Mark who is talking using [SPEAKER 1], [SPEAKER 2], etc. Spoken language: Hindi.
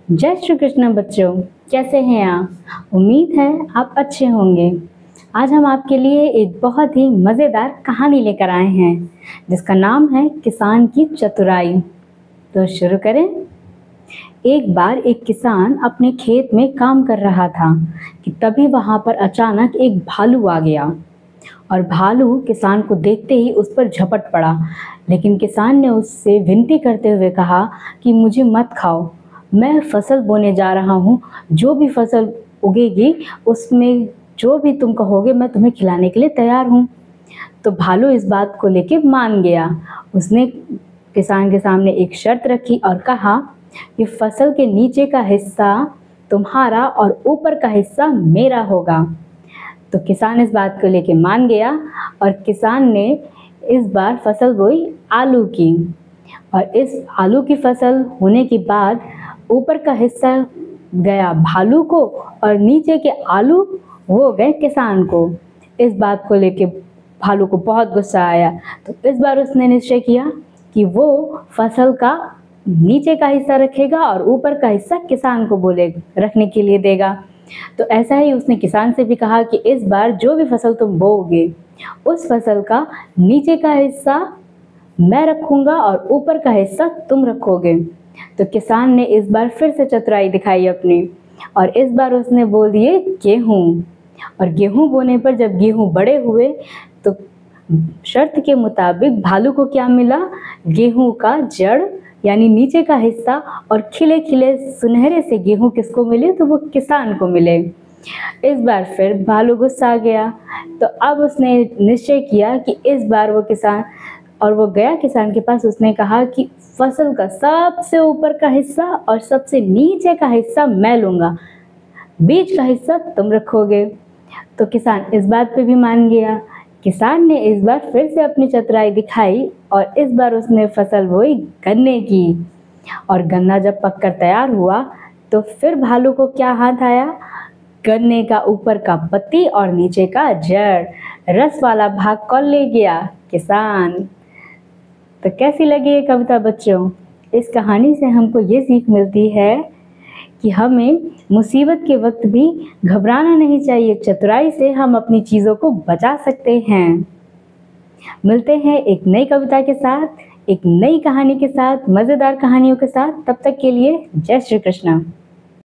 [SPEAKER 1] जय श्री कृष्ण बच्चों, कैसे हैं आप? उम्मीद है आप अच्छे होंगे। आज हम आपके लिए एक बहुत ही मज़ेदार कहानी लेकर आए हैं जिसका नाम है किसान की चतुराई। तो शुरू करें। एक बार एक किसान अपने खेत में काम कर रहा था कि तभी वहाँ पर अचानक एक भालू आ गया और भालू किसान को देखते ही उस पर झपट पड़ा। लेकिन किसान ने उससे विनती करते हुए कहा कि मुझे मत खाओ, मैं फसल बोने जा रहा हूँ, जो भी फसल उगेगी उसमें जो भी तुम कहोगे मैं तुम्हें खिलाने के लिए तैयार हूँ। तो भालू इस बात को लेके मान गया। उसने किसान के सामने एक शर्त रखी और कहा कि फसल के नीचे का हिस्सा तुम्हारा और ऊपर का हिस्सा मेरा होगा। तो किसान इस बात को लेके मान गया और किसान ने इस बार फसल बोई आलू की। और इस आलू की फसल होने के बाद ऊपर का हिस्सा गया भालू को और नीचे के आलू वो गए किसान को। इस बात को लेके भालू को बहुत गुस्सा आया। तो इस बार उसने निश्चय किया कि वो फसल का नीचे का हिस्सा रखेगा और ऊपर का हिस्सा किसान को बोलेगा रखने के लिए देगा। तो ऐसा ही उसने किसान से भी कहा कि इस बार जो भी फसल तुम बोओगे उस फसल का नीचे का हिस्सा मैं रखूँगा और ऊपर का हिस्सा तुम रखोगे। तो किसान ने इस बार फिर से चतुराई दिखाई अपनी और इस बार उसने बोल दिए गेहूँ। और गेहूँ बोने पर जब गेहूँ बड़े हुए तो शर्त के मुताबिक भालू को क्या मिला? गेहूँ का जड़ यानी नीचे का हिस्सा और खिले खिले सुनहरे से गेहूँ किसको मिले? तो वो किसान को मिले। इस बार फिर भालू गुस्सा आ गया। तो अब उसने निश्चय किया कि इस बार वो किसान और वो गया किसान के पास। उसने कहा कि फसल का सबसे ऊपर का हिस्सा और सबसे नीचे का हिस्सा मैं लूँगा, बीच का हिस्सा तुम रखोगे। तो किसान इस बात पे भी मान गया। किसान ने इस बार फिर से अपनी चतुराई दिखाई और इस बार उसने फसल बोई गन्ने की। और गन्ना जब पककर तैयार हुआ तो फिर भालू को क्या हाथ आया? गन्ने का ऊपर का पत्ती और नीचे का जड़, रस वाला भाग कौन ले गया? किसान। तो कैसी लगी ये कविता बच्चों? इस कहानी से हमको ये सीख मिलती है कि हमें मुसीबत के वक्त भी घबराना नहीं चाहिए। चतुराई से हम अपनी चीज़ों को बचा सकते हैं। मिलते हैं एक नई कविता के साथ, एक नई कहानी के साथ, मज़ेदार कहानियों के साथ। तब तक के लिए जय श्री कृष्ण।